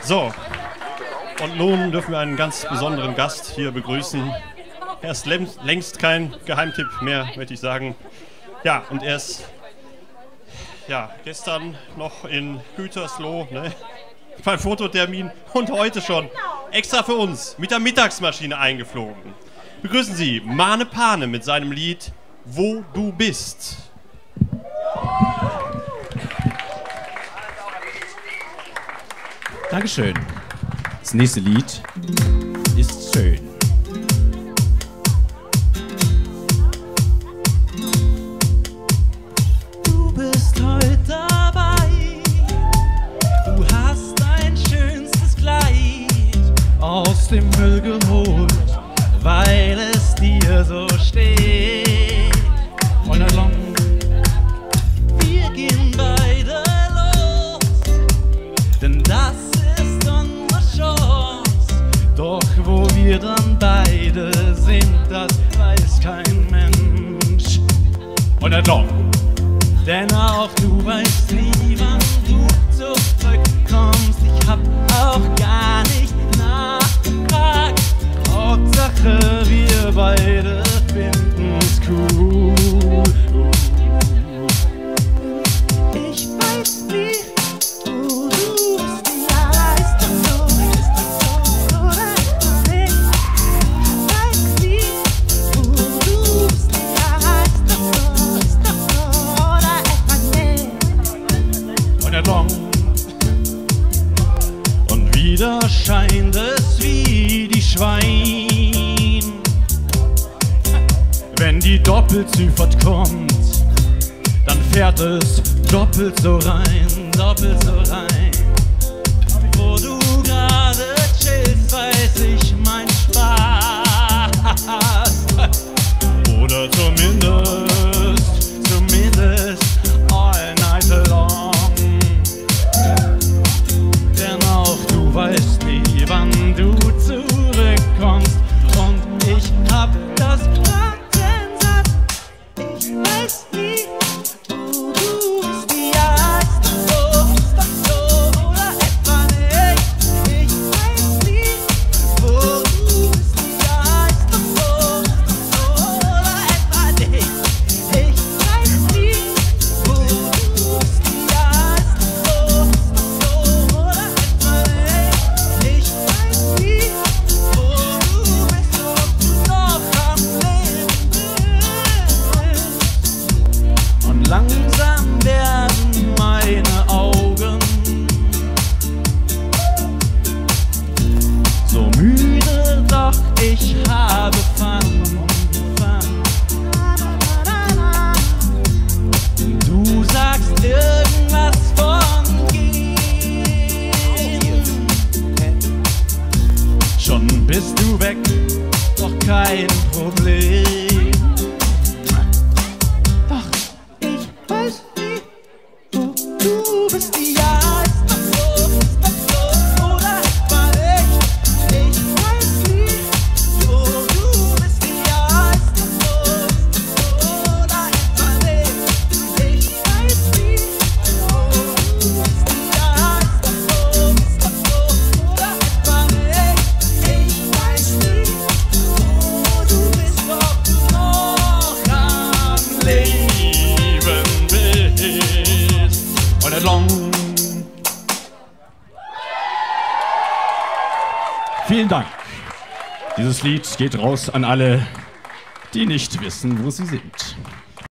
So, und nun dürfen wir einen ganz besonderen Gast hier begrüßen. Er ist längst kein Geheimtipp mehr, möchte ich sagen. Ja, und er ist gestern noch in Gütersloh, ne, beim Fototermin und heute schon extra für uns mit der Mittagsmaschine eingeflogen. Begrüßen Sie Mane Pane mit seinem Lied Wo du bist. Dankeschön. Das nächste Lied ist schön. Du bist heute dabei, du hast dein schönstes Kleid aus dem Müll geholt, weil es dir so steht. Und along, wir gehen beide los, denn das ist unsere Chance. Doch wo wir dann beide sind, das weiß kein Mensch. Und along, denn auch du weißt nie, wann du zurückkommst. Ich hab auch gar nicht nachgefragt. Hauptsache wir beide finden's cool. Ich weiß nie, wo du bist. Ja, ist das so oder nicht? Ich weiß nie, wo du bist. Ja, ist das so oder nicht? Und er long. Und wieder scheint es wie die Schwein. Wenn die Doppelzufahrt kommt, dann fährt es doppelt so rein, doppelt so rein. Wo du gerade chillst, weiß ich mein Spaß. Oder zumindest all night long. Denn auch du weißt nie, wann du zurückkommst. Und ich hab das Raten satt. Ich weiß nie, wo du bist. Ja, ist das so oder etwa nicht? Ich weiß nie, wo du bist. Ja, ist das so oder etwa nicht? Ich weiß nie, wo du bist. Ja, ist das so oder etwa nicht? Ich weiß nie, wo du bist, ob du noch am Leben bist. Und langsam werden meine Augen so müde, doch ich habe Fun. Du sagst irgendwas von gehen. Schon bist du weg, doch kein Problem. Doch ich weiß nie, wo du bist. Ja, ist das so oder etwa nicht? Ich weiß nie, wo du bist. Ja, ist das so oder etwa nicht? Ich weiß nie, wo du bist. Ja, ist das so oder etwa nicht? Ich weiß nie, wo du bist, ob du noch am Leben bist. Und along. Vielen Dank. Dieses Lied geht raus an alle, die nicht wissen, wo sie sind.